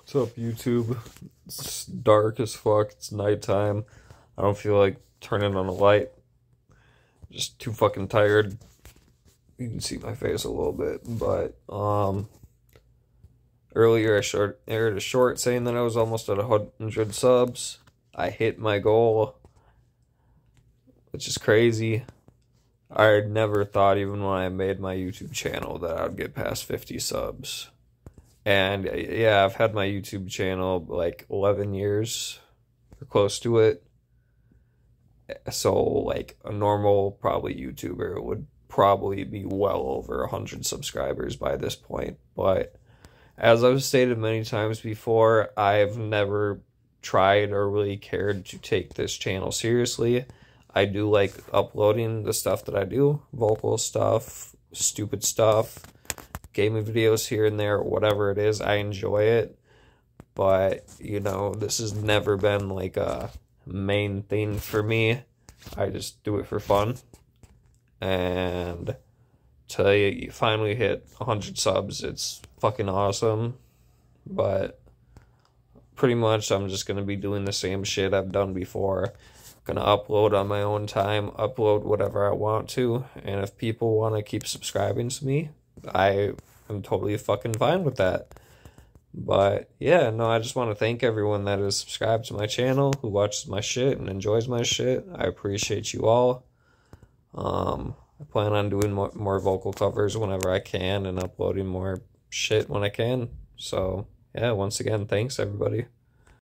What's up, YouTube? It's dark as fuck. It's nighttime. I don't feel like turning on a light. Just too fucking tired. You can see my face a little bit, but earlier I aired a short saying that I was almost at 100 subs. I hit my goal, which is crazy. I never thought, even when I made my YouTube channel, that I'd get past 50 subs. And yeah, I've had my YouTube channel like 11 years, or close to it. So like a normal probably YouTuber would probably be well over 100 subscribers by this point. But as I've stated many times before, I've never tried or really cared to take this channel seriously. I do like uploading the stuff that I do, vocal stuff, stupid stuff, gaming videos here and there, whatever it is. I enjoy it, but you know, this has never been like a main thing for me. I just do it for fun. And till you finally hit 100 subs, it's fucking awesome. But pretty much I'm just gonna be doing the same shit I've done before. Gonna upload on my own time, upload whatever I want to, and if people want to keep subscribing to me, I am totally fucking fine with that. But yeah, no, I just want to thank everyone that is subscribed to my channel, who watches my shit and enjoys my shit. I appreciate you all. I plan on doing more vocal covers whenever I can and uploading more shit when I can. So yeah, once again, thanks everybody.